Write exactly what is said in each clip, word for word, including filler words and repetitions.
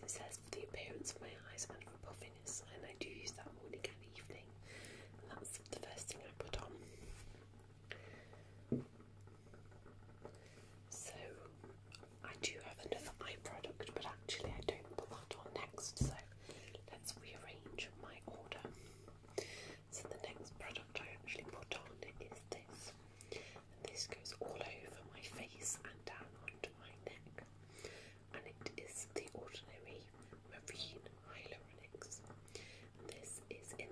it says for the appearance of my eyes and for puffiness, and I do use that morning and evening, and that's the first thing I put on. So I do have another eye product, but actually I don't put that on next, so let's rearrange my order. So the next product I actually put on is this, and this goes all over my face and down onto my neck, and it is the Ordinary Marine Hyaluronics, and this is in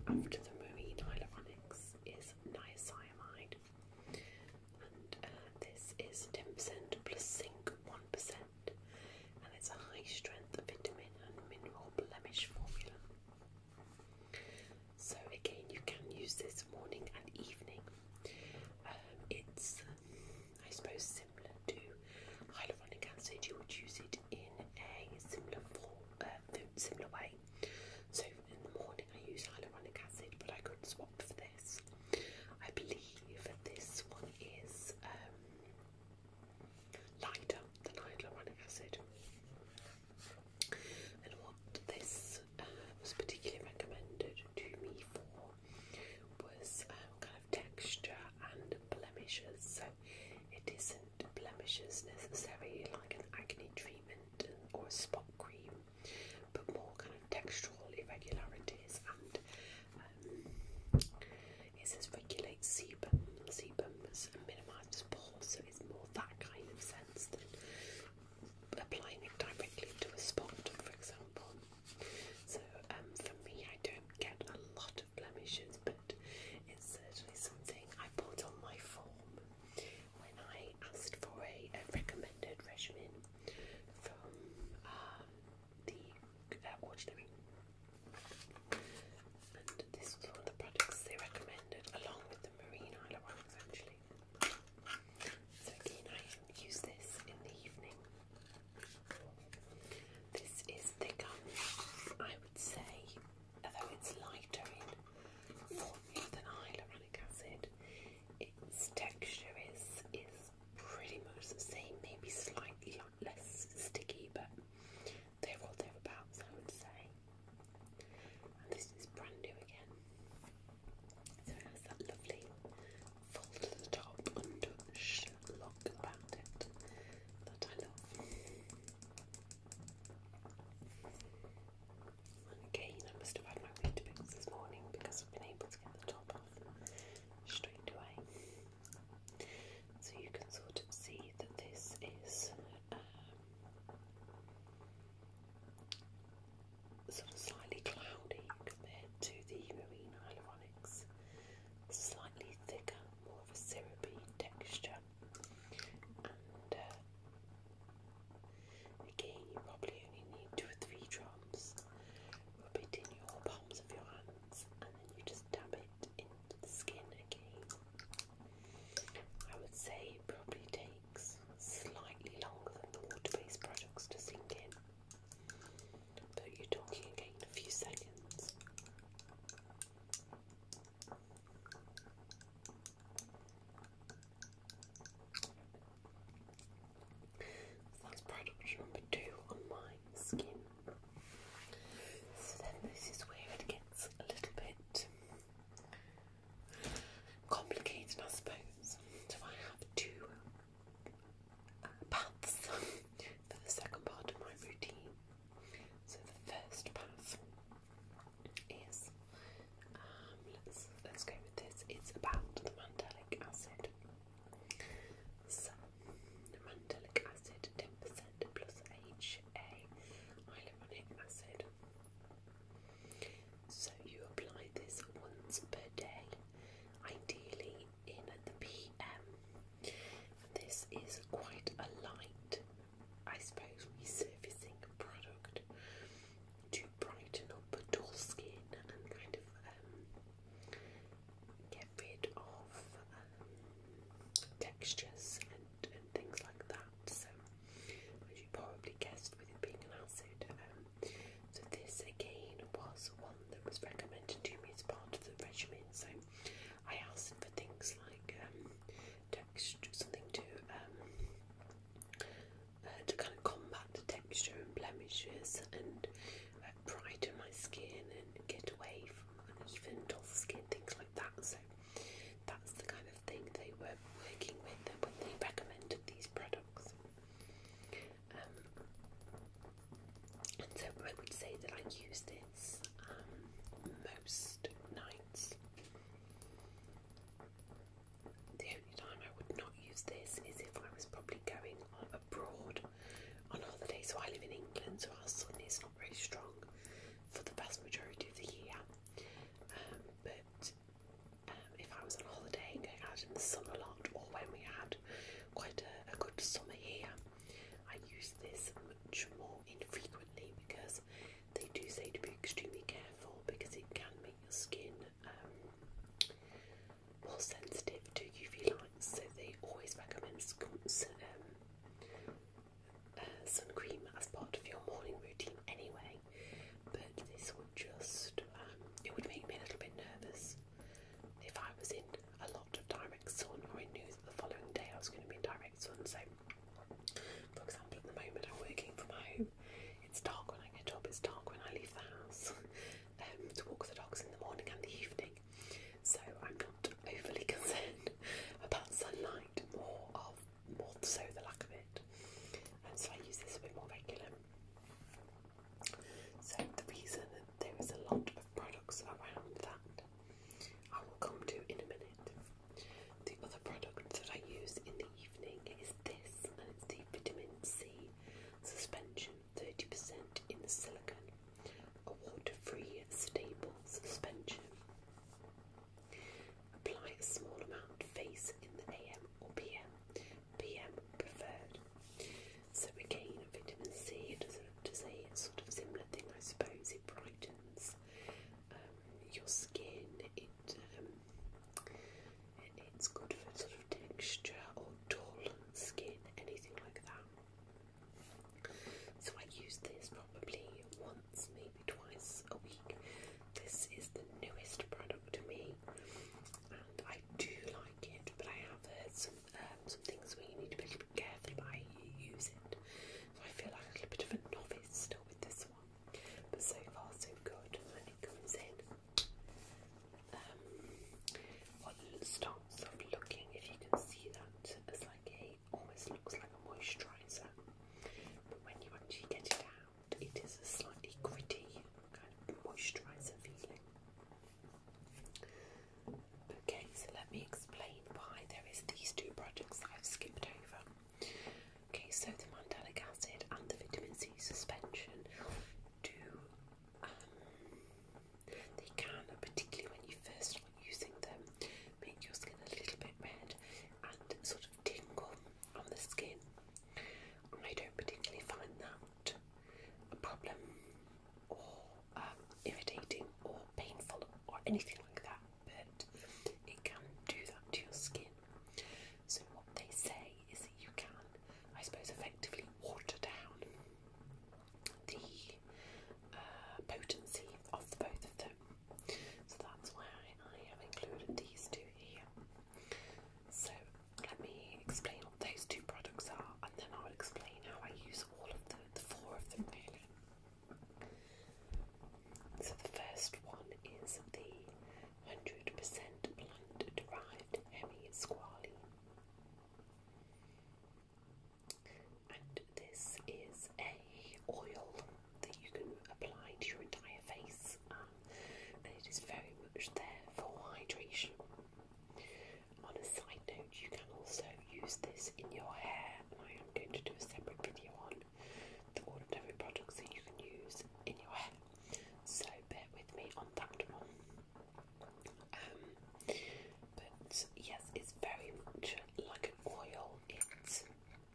after the marine hyaluronics is niacinamide, and uh, this is ten percent plus zinc one percent, and it's a high strength vitamin and mineral blemish formula. So again, you can use this morning and evening. Um, it's, I suppose, similar to hyaluronic acid. You would use it in a similar form, uh, similar way. So in the morning I use hyaluronic acid, but I could swap for this. I believe that this one is um, lighter than hyaluronic acid. And what this uh, was particularly recommended to me for was um, kind of texture and blemishes. So it isn't blemishes necessarily like an acne treatment or a spot cream, but more kind of textural irregularities, and um, it says regulates sebum. Sebum minimises pores, so it's more that kind of sense than applying it directly to a spot, for example. So um, for me, I don't get a lot of blemishes, but it's certainly something I put on my form when I asked for a, a recommended regimen from uh, the uh, Ordinary. And this was one of the products they recommended, along with the marine hyaluronics actually. So again, I use this in the evening. This is thicker, I would say, although it's lighter in formula than hyaluronic acid. Its texture is is pretty much the same, maybe slightly less sticky, but they're all thereabouts, I would say. And this is brand new again. So it has that lovely fold to the top untouched look about it that I love. And again, I must have had my Weetabix this morning because I've been able to get the top off straight away. So you can sort of see that this is um, sort of slightly cloudy compared to the marine hyaluronics. Slightly thicker, more of a syrupy texture, and uh, again, you probably only need two or three drops. Rub it in your palms of your hands, and then you just dab it into the skin again. I would say it probably takes slightly longer than the water-based products to sink in, but you're talking again a few seconds. So that's product number two on my skin. So then this is where it gets a little bit complicated, I suppose. So I have two uh, paths for the second part of my routine. So the first path is, um, let's let's go with this. It's about the mandelic acid. So the mandelic acid, ten percent plus H A hyaluronic acid. So you apply this once per day, ideally in the P M. This is quite a light, I suppose, resurfacing product to brighten up dull skin and kind of um, get rid of um, textures and, and things like that. So, as you probably guessed, with it being an acid, um, so this again was one that was recommended to me as part of the regimen. So I asked for things like um, texture, something to um, uh, to kind of combat the texture and blemishes and uh, brighten my skin and get away from uneven, dull skin, things like that. So that's the kind of thing they were working with when they recommended these products. Um, and so I would say that I use this um, anything like that, but it can do that to your skin. So what they say is that you can, I suppose, effectively water down the uh, potency of the both of them. So that's why I have included these two here. So let me explain what those two products are, and then I'll explain how I use all of the, the four of them really. So the first one is the one hundred percent plant-derived Hemisqualene. And this is a oil that you can apply to your entire face, um, and it is very much there for hydration. On a side note, you can also use this in your hair, and I am going to do a separate video on the ordinary products that you can use in your hair, so bear with me on that one. Um, but yes, it's very much like an oil. It's,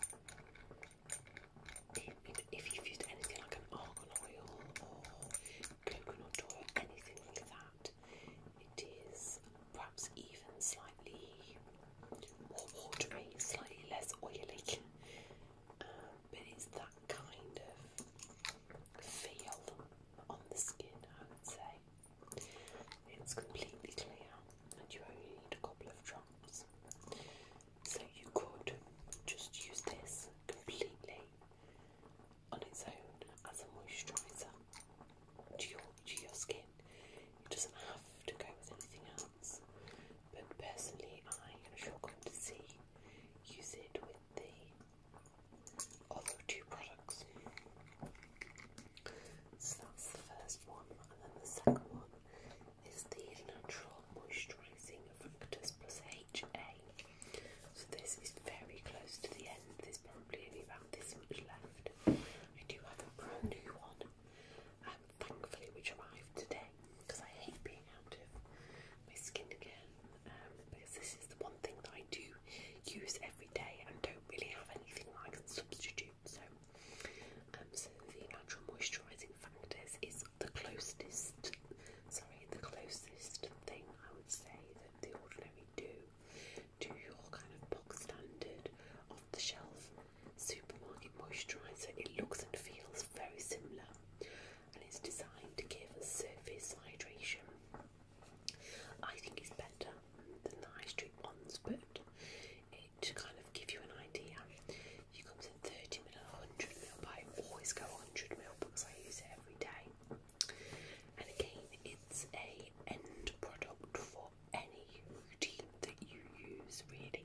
it, if you've used anything like an argan oil or coconut oil, anything like that, it is perhaps even slightly more watery, slightly less oily, um, but it's that kind of feel on the skin, I would say. It's completely clear and you only need a couple of drops. So you could just use this completely on its own as a moisturiser to your, to your skin. It doesn't have to go with anything else. But personally, I, as you're going to see, use it with the other two products. So that's the first one, and then the second one is the Natural Moisturising Factors plus H A. So this is very close to the end. There's probably only about this much left. I do have a brand new one, um, thankfully, which arrived today, because I hate being out of my skin again, um, because this is the one thing that I do use every day and don't really have anything that I can substitute. So, um, so the Natural Moisturising Factors is the closest, sorry, the closest thing I would say that The Ordinary do to your kind of bog standard, off the shelf supermarket moisturiser. It looks and feels very similar, and it's designed to give a surface hydration. I think it's better than the high street ones, but it to kind of give you an idea, it comes in thirty mil and one hundred mil, but I always go one hundred mil because I use it every day. And again, it's a end product for any routine that you use, really.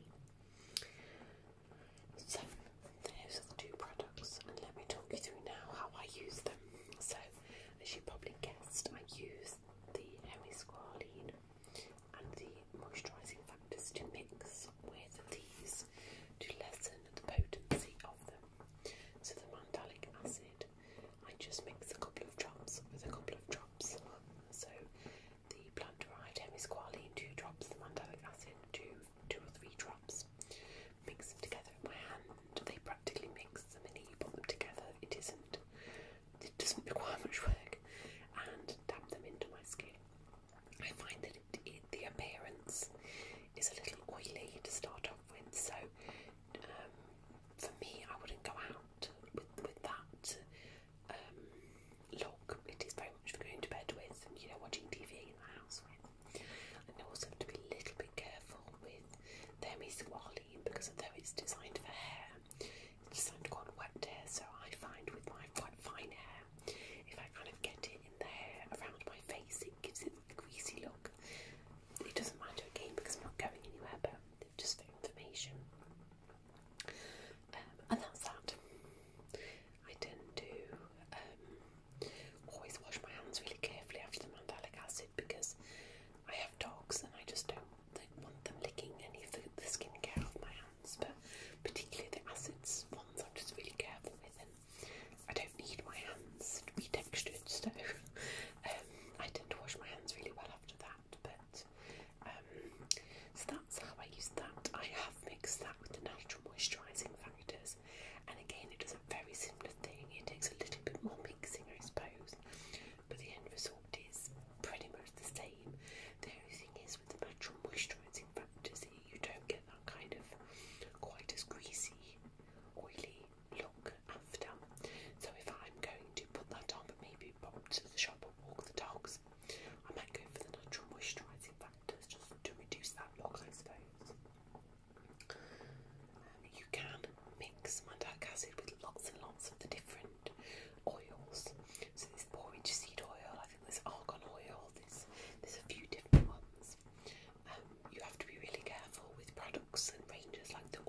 So those are the two products, and let me talk you through now how I use them. So, as you probably guessed, I use the Hemisqualene and the moisturising factors to mix with these to lessen the potency of them. So the mandelic acid, I just mix a couple of drops with a couple of drops. So the plant-derived Hemisqualene, two drops, the mandelic acid, two, two or three drops. Mix them together in my hand. They practically mix the minute you put them together. It isn't, it doesn't require much work. And dab them into my skin. I find that it, it, the appearance is a little oily to start off with, so um, for me, I wouldn't go out with, with that um, look. It is very much for going to bed with and, you know, watching T V in the house with. And also have to be a little bit careful with the Hemisqualene, because although it's designed for hair, it's designed to go on wet hair, so I find with my quite fine hair, if I kind of get it in the hair around my face, it gives it a greasy look. It doesn't matter again because I'm not going anywhere, but just for information. Um, and that's that. I tend to um, always wash my hands really carefully after the mandelic acid, because I have dogs and I just don't want them licking any of the, the skincare off my hands, but particularly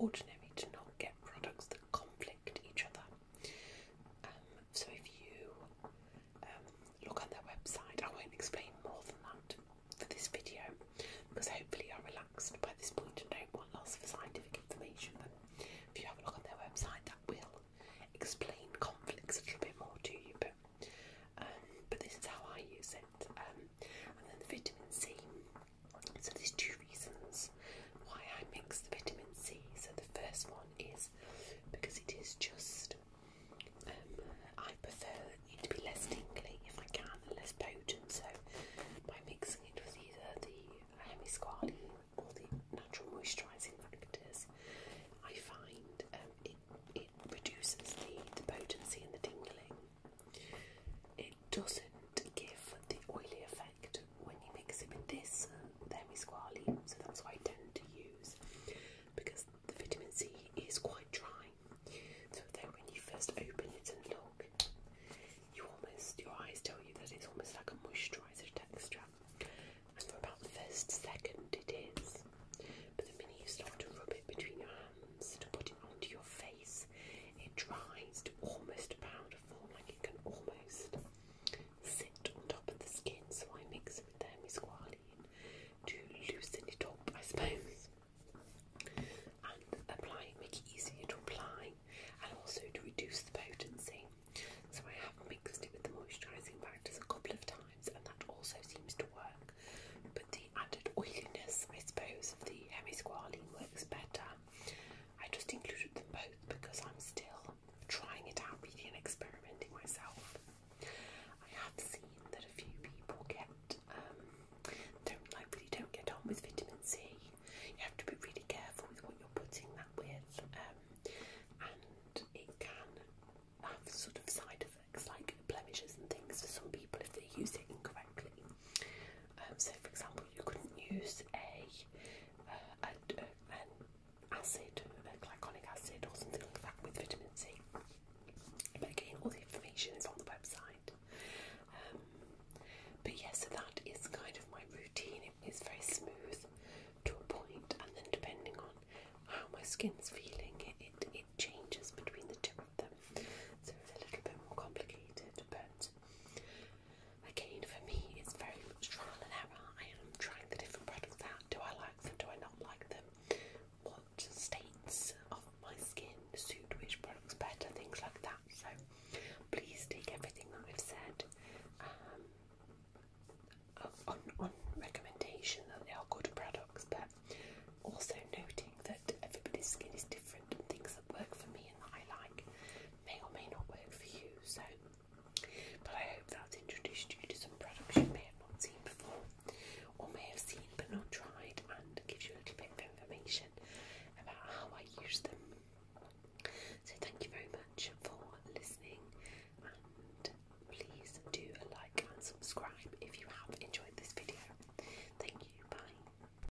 ordinary to not get products that conflict each other. Um, so if you um, look on their website, I won't explain more than that for this video, because hopefully you're relaxed by this point and don't want lots of scientific information. But if you have a look on their website, that will explain conflicts a little bit more to you. But um, but this is how I use it. Um, and then the vitamin C. So there's two reasons why I mix the vitamin C. So the first one is because it is just, um, I prefer it to be less tingly if I can, and less potent. So by mixing it with either the hemisqualane or the natural moisturising factors, I find um, it, it reduces the, the potency and the tingling. It doesn't give the oily effect when you mix it with this, uh, the hemisqualane, so that's what I tend to use, because the vitamin C is quite dry, so then when you first open it and look, you almost, your eyes tell you that it's almost like a moisturiser texture, and for about the first second it is, but the minute you start to rub it between your hands to put it onto your face, it dries to almost a powder form, like it can almost sit on top of the skin. So I mix it with the hemisqualane to loosen it up, I suppose, and apply it, make it easier to apply, and also to reduce the potency. So I have mixed it with the moisturising factors a couple of times, and that also seems to work. But the added oiliness, I suppose, of the hemisqualane works better. I just included them both because I'm still trying it out, really, and experimenting myself. I have seen that a few people get um, don't like really don't get on with vitamin C. You have to be really careful with what you're putting that with, um, and it can have sort of side effects like blemishes and things for some people if they use it incorrectly. Um, so, for example, you couldn't use a, uh, a, a an acid, a glycolic acid, or something like that with vitamin C. But again, all the information is on the website. Um, but yes, so that is kind of my routine. It is very smooth to a point, and then depending on how my skin's feeling,